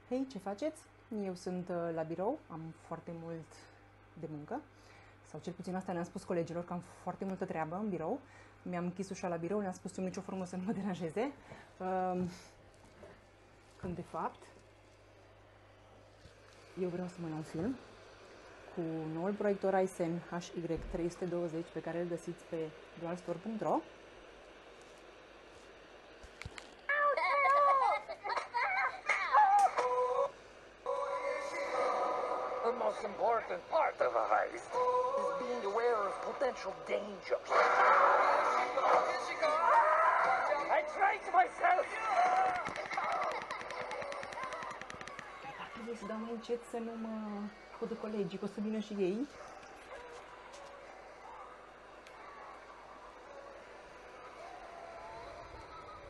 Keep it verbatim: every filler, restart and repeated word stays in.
Hei, ce faceți? Eu sunt uh, la birou, am foarte mult de muncă, sau cel puțin asta le-am spus colegilor, că am foarte multă treabă în birou. Mi-am închis ușa la birou, le-am spus eu nicio formă să nu mă deranjeze. Uh, când de fapt, eu vreau să mă iau un film cu noul proiector Ryzen H Y trei sute douăzeci pe care îl găsiți pe dualstore punct ro. The most important part of a heist is being aware of potential dangers. I trained myself! Ar trebui să dau mai încet să nu mă audă colegii, că o să vină și ei.